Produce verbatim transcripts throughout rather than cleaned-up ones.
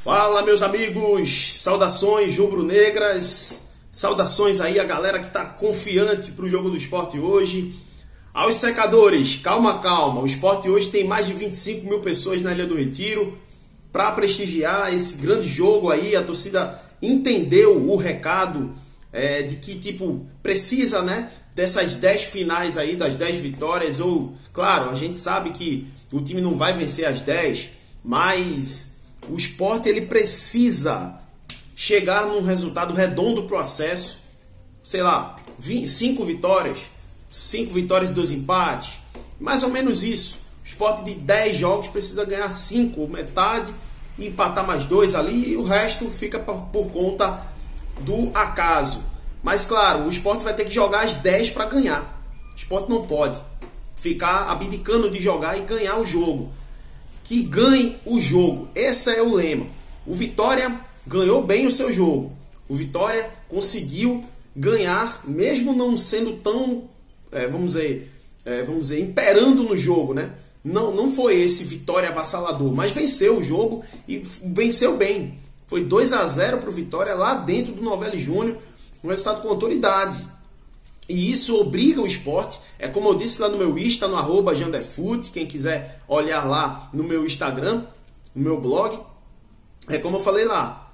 Fala, meus amigos, saudações rubro-negras, saudações aí a galera que está confiante para o jogo do Sport hoje. Aos secadores, calma, calma, o Sport hoje tem mais de vinte e cinco mil pessoas na Ilha do Retiro para prestigiar esse grande jogo aí. A torcida entendeu o recado é, de que tipo precisa, né, dessas dez finais aí, das dez vitórias. Ou, claro, a gente sabe que o time não vai vencer as dez, mas o Sport ele precisa chegar num resultado redondo pro acesso, sei lá, cinco vitórias, cinco vitórias e dois empates, mais ou menos isso. O Sport de dez jogos precisa ganhar cinco, metade, e empatar mais dois ali, e o resto fica por, por conta do acaso. Mas claro, o Sport vai ter que jogar as dez para ganhar. O Sport não pode ficar abdicando de jogar e ganhar o jogo. Que ganhe o jogo. Esse é o lema. O Vitória ganhou bem o seu jogo. O Vitória conseguiu ganhar, mesmo não sendo tão, é, vamos dizer, é, vamos dizer, imperando no jogo, né? Não, não foi esse Vitória avassalador, mas venceu o jogo e venceu bem. Foi dois a zero para o Vitória lá dentro do Novelli Júnior, um resultado com autoridade. E isso obriga o Sport, é como eu disse lá no meu Insta, no arroba Janderfoot, quem quiser olhar lá no meu Instagram, no meu blog, é como eu falei lá,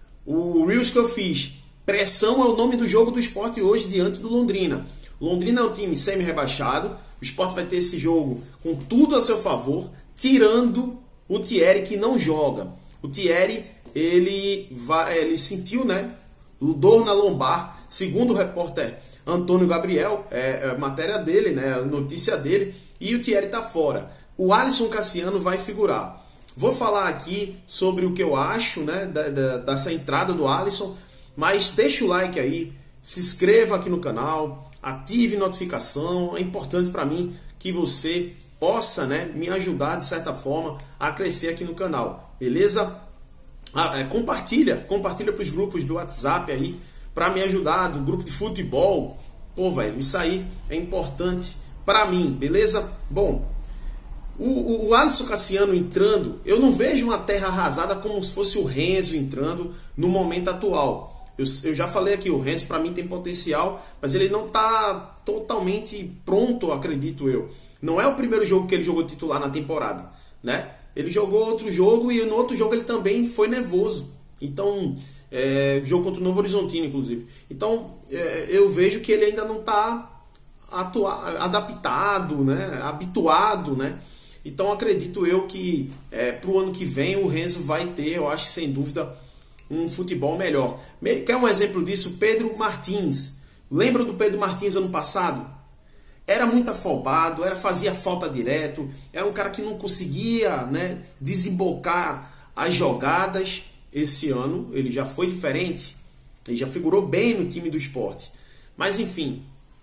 o Reels que eu fiz, pressão é o nome do jogo do Sport hoje diante do Londrina. Londrina é um time semi-rebaixado, o Sport vai ter esse jogo com tudo a seu favor, tirando o Thierry que não joga. O Thierry, ele, vai, ele sentiu, né, dor na lombar, segundo o repórter Antônio Gabriel, é, é matéria dele, né, notícia dele, e o Thierry tá fora. O Alisson Cassiano vai figurar. Vou falar aqui sobre o que eu acho, né, da, da, dessa entrada do Alisson, mas deixa o like aí, se inscreva aqui no canal, ative notificação, é importante para mim que você possa, né, me ajudar de certa forma a crescer aqui no canal, beleza? Ah, é, compartilha, compartilha para os grupos do WhatsApp aí, para me ajudar, do grupo de futebol. Pô, velho, isso aí é importante para mim, beleza? Bom, o, o Alisson Cassiano entrando, eu não vejo uma terra arrasada como se fosse o Renzo entrando no momento atual. Eu, eu já falei aqui, o Renzo para mim tem potencial, mas ele não está totalmente pronto, acredito eu. Não é o primeiro jogo que ele jogou titular na temporada, né? Ele jogou outro jogo e no outro jogo ele também foi nervoso. Então, é, jogo contra o Novo Horizontino, inclusive. Então, é, eu vejo que ele ainda não está adaptado, né? Habituado, né? Então, acredito eu que é, para o ano que vem o Renzo vai ter, eu acho que sem dúvida, um futebol melhor. Quer um exemplo disso? Pedro Martins. Lembra do Pedro Martins ano passado? Era muito afobado, era, fazia falta direto, era um cara que não conseguia, né, desembocar as jogadas. Esse ano ele já foi diferente, ele já figurou bem no time do Sport. Mas enfim,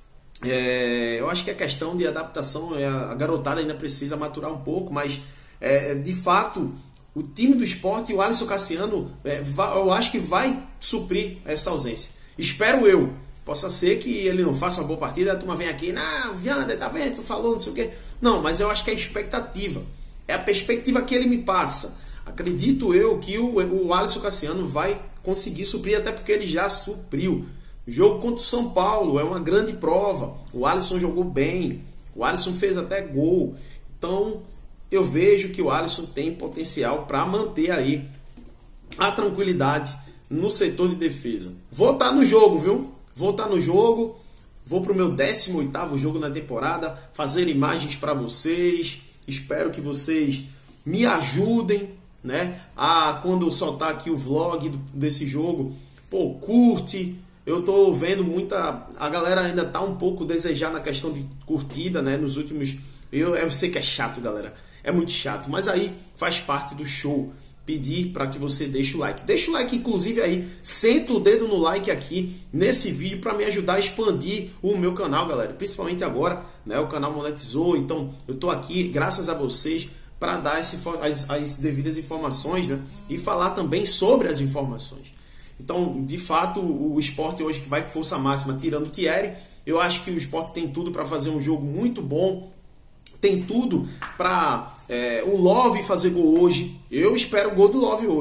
é, eu acho que a questão de adaptação, a garotada ainda precisa maturar um pouco, mas é, de fato o time do Sport e o Alisson Cassiano, é, eu acho que vai suprir essa ausência. Espero eu. Possa ser que ele não faça uma boa partida, a turma vem aqui, ah, o Viander, tá vendo, tu falou, não sei o quê. Não, mas eu acho que é a expectativa. É a perspectiva que ele me passa. Acredito eu que o, o Alisson Cassiano vai conseguir suprir, até porque ele já supriu. O jogo contra o São Paulo é uma grande prova. O Alisson jogou bem. O Alisson fez até gol. Então, eu vejo que o Alisson tem potencial para manter aí a tranquilidade no setor de defesa. Vou estar no jogo, viu? Vou estar no jogo, vou para o meu décimo oitavo jogo na temporada, fazer imagens para vocês. Espero que vocês me ajudem, né? A, quando eu soltar aqui o vlog desse jogo, pô, curte. Eu tô vendo muita... A galera ainda tá um pouco desejar na questão de curtida, né? Nos últimos... Eu, eu sei que é chato, galera. É muito chato, mas aí faz parte do show. Pedir para que você deixe o like. Deixa o like, inclusive, aí. Senta o dedo no like aqui nesse vídeo para me ajudar a expandir o meu canal, galera. Principalmente agora, né? O canal monetizou. Então, eu tô aqui, graças a vocês, para dar esse, as, as devidas informações, né? E falar também sobre as informações. Então, de fato, o Sport hoje que vai com força máxima, tirando o Thierry. Eu acho que o Sport tem tudo para fazer um jogo muito bom. Tem tudo para... É, o Love fazer gol hoje. Eu espero o gol do Love hoje.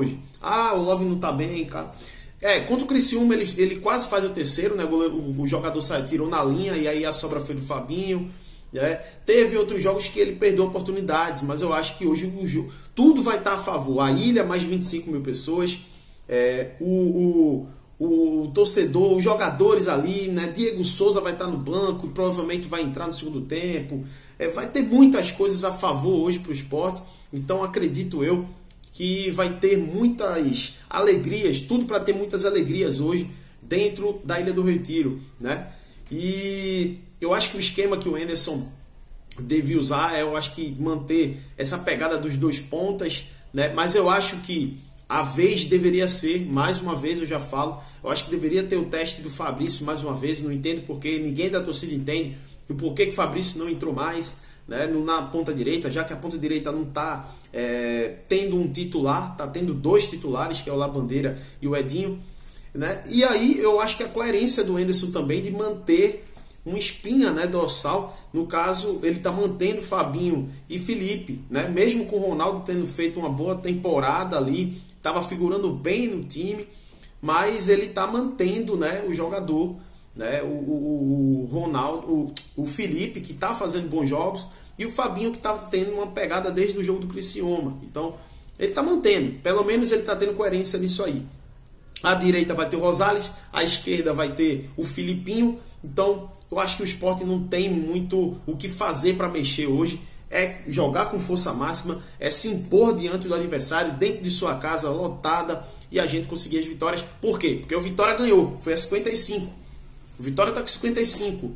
Ah, o Love não tá bem, cara. É, contra o Criciúma ele, ele quase faz o terceiro, né? O, goleiro, o, o jogador saiu, tirou na linha e aí a sobra foi do Fabinho. Né? Teve outros jogos que ele perdeu oportunidades, mas eu acho que hoje o jogo, tudo vai estar a favor. A ilha, mais de vinte e cinco mil pessoas, é, o, o, o torcedor, os jogadores ali, né? Diego Souza vai estar no banco, provavelmente vai entrar no segundo tempo. É, vai ter muitas coisas a favor hoje para o Sport, então acredito eu que vai ter muitas alegrias, tudo para ter muitas alegrias hoje dentro da Ilha do Retiro, né? E eu acho que o esquema que o Anderson deve usar é, eu acho que manter essa pegada dos dois pontas, né? Mas eu acho que a vez deveria ser, mais uma vez eu já falo, eu acho que deveria ter o teste do Fabrício mais uma vez, não entendo porque, ninguém da torcida entende o porquê que o Fabrício não entrou mais, né, na ponta direita, já que a ponta direita não está é, tendo um titular, está tendo dois titulares, que é o Labandeira e o Edinho, né? E aí eu acho que a coerência do Anderson também de manter uma espinha, né, dorsal, no caso ele está mantendo Fabinho e Felipe, né? Mesmo com o Ronaldo tendo feito uma boa temporada ali, estava figurando bem no time, mas ele está mantendo, né, o jogador, né, o, o, o Ronaldo, o, o Felipe, que está fazendo bons jogos, e o Fabinho, que está tendo uma pegada desde o jogo do Criciúma. Então ele está mantendo, pelo menos ele está tendo coerência nisso aí. À direita vai ter o Rosales, à esquerda vai ter o Filipinho. Então eu acho que o Sport não tem muito o que fazer para mexer hoje. É jogar com força máxima, é se impor diante do adversário, dentro de sua casa lotada, e a gente conseguir as vitórias. Por quê? Porque o Vitória ganhou, foi a cinquenta e cinco. O Vitória está com cinquenta e cinco.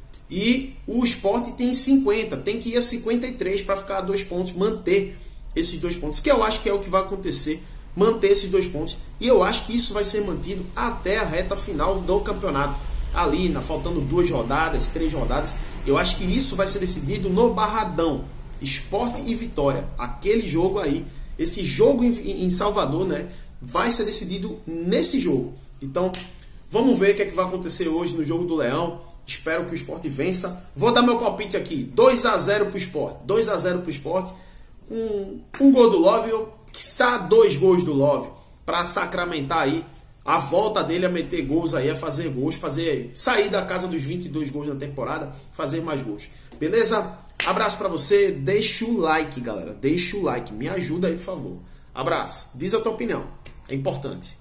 E o Sport tem cinquenta. Tem que ir a cinquenta e três para ficar a dois pontos, manter esses dois pontos. Que eu acho que é o que vai acontecer, manter esses dois pontos. E eu acho que isso vai ser mantido até a reta final do campeonato. Ali, na, faltando duas rodadas, três rodadas. Eu acho que isso vai ser decidido no Barradão. Sport e Vitória. Aquele jogo aí, esse jogo em, em Salvador, né, vai ser decidido nesse jogo. Então, vamos ver o que é que vai acontecer hoje no jogo do Leão. Espero que o Sport vença. Vou dar meu palpite aqui. dois a zero para o Sport. dois a zero para o Sport. Um, um gol do Love. Quiçá dois gols do Love. Para sacramentar aí a volta dele a meter gols aí, a fazer gols. Fazer, sair da casa dos vinte e dois gols na temporada. Fazer mais gols. Beleza? Abraço para você. Deixa o like, galera. Deixa o like. Me ajuda aí, por favor. Abraço. Diz a tua opinião. É importante.